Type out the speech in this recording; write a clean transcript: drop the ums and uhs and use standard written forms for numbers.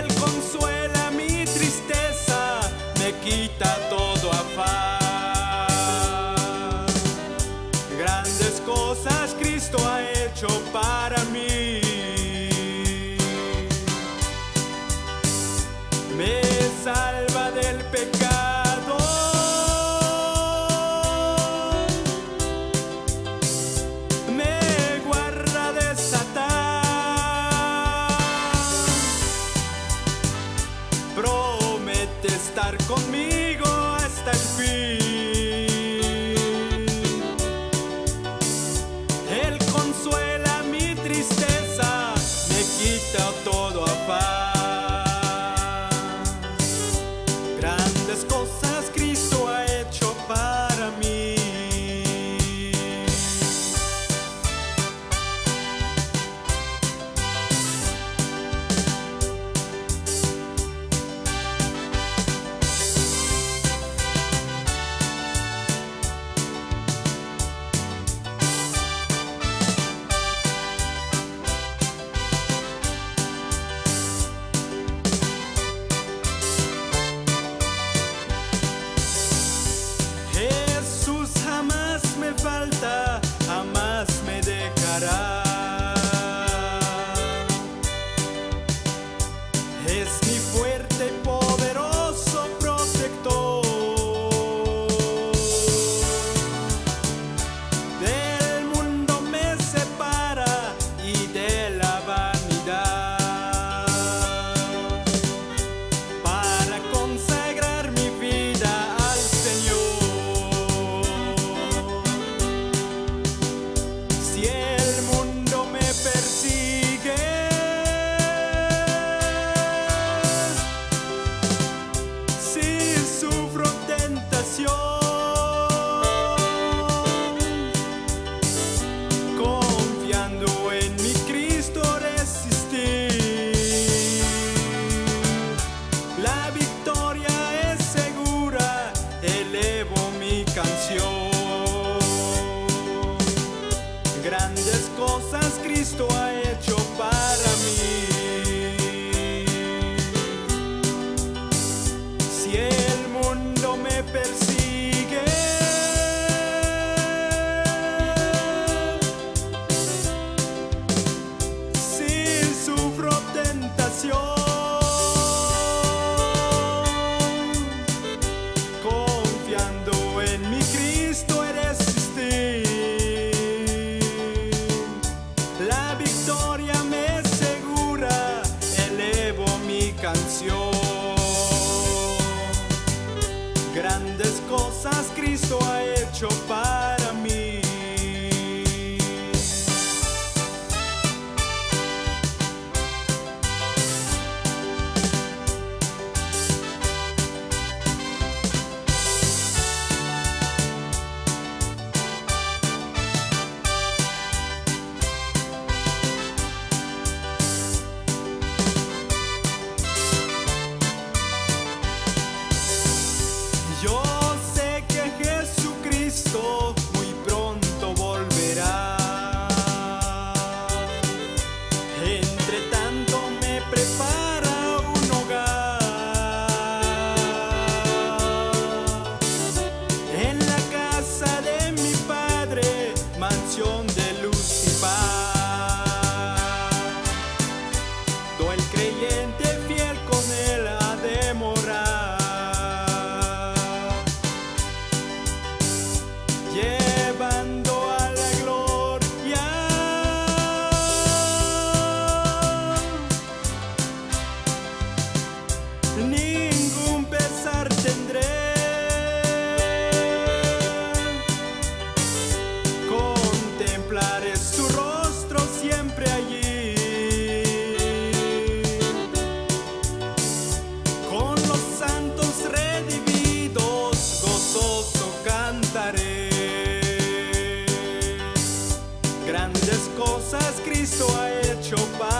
Él consuela mi tristeza, me quita todo afán. Grandes cosas Cristo ha hecho para mí. Me salva del pecado, me guarda de Satán, promete estar conmigo hasta el fin. Él consuela mi tristeza, me quita todo afán. Grandes cosas Cristo ha hecho para mí. Jesús jamás me falta, jamás me dejará. Es mi fuerte y poderoso protector. Del mundo me separa y de la vanidad, para consagrar mi vida al Señor. Si el mundo me persigue, si sufro tentación, confiando en mi Cristo resistir. La victoria es segura, elevo mi canción. Grandes cosas Cristo ha hecho para mí. Si el mundo me persigue, si sufro tentación, confiando en mi Cristo he resistir. La victoria me es segura, elevo mi canción. Grandes cosas Cristo ha hecho para mí. Yo sé que Jesucristo muy pronto volverá. Entre tanto me prepara un hogar en la casa de mi Padre, mansión de luz y paz. Todo el creyente fiel con Él ha de morar, llevando a la gloria ningún pesar tendré. Contemplaré su rostro siempre allí. Con los santos redimidos gozoso cantaré. Grandes cosas Cristo ha hecho para